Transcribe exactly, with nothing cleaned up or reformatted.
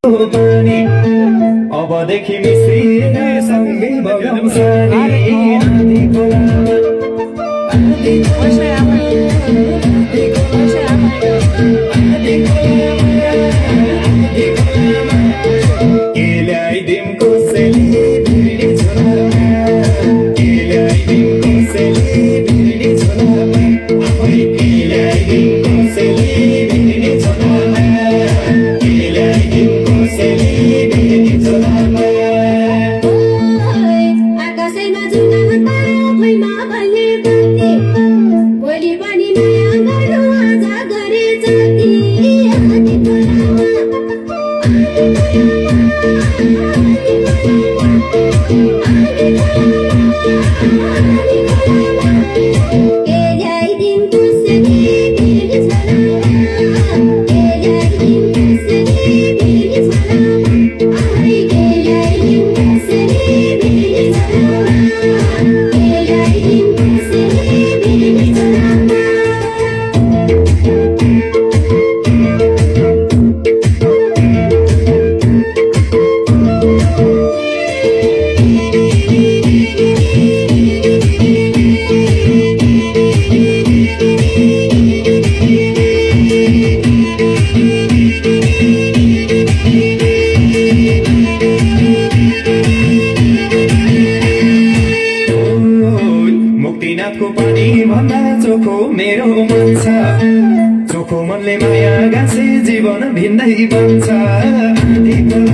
पानी अबदेखि मिश्रित सँगै बगाउँछ नि के ल्याइदिउँ कसैले भिडी छोरामा के ल्याइदिउँ कसैले भिडी छोरामा आफै के ल्याइदिउँ कसैले भिडी छोरामा के ल्याइदिउँ कसैले भिडी छोरामा आकाशैमा जुन तारा भुइँमा भए बत्ती भोलि पनि माया गर्नु आज गरे जति आदि खोलामा के ल्याइदिउँ कसैले भिडी छोरामा के ल्याइदिउँ कसैले भिडी छोरामा आफै के ल्याइदिउँ कसैले भिडी छोरामा के ल्याइदिउँ कसैले भिडी छोरामा मुक्तिनाथको पानी भन्दा चोखो मेरो मन छ चोखो मनले माया गाँसे जीवन भिन्दै बन्छ